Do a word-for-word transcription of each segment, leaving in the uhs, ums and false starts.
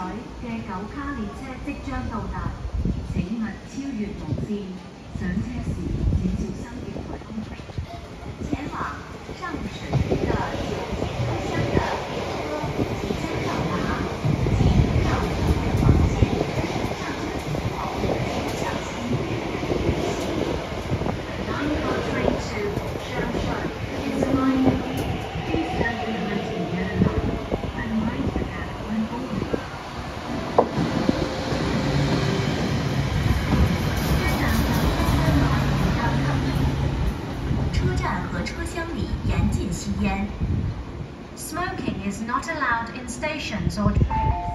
嘅九卡列車即將到達，請勿超越無線。上車時請小心月台安全。前往上水的九节车厢的列车即将到达，请让座位黄线。上车之后请小心月台危险。The nine car train to Shanghai is arriving. Please stand behind the yellow line and mind the gap when moving. 车站和车厢里严禁吸烟。Smoking is not allowed in stations or trains.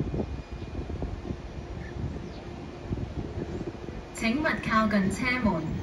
請勿靠近車門。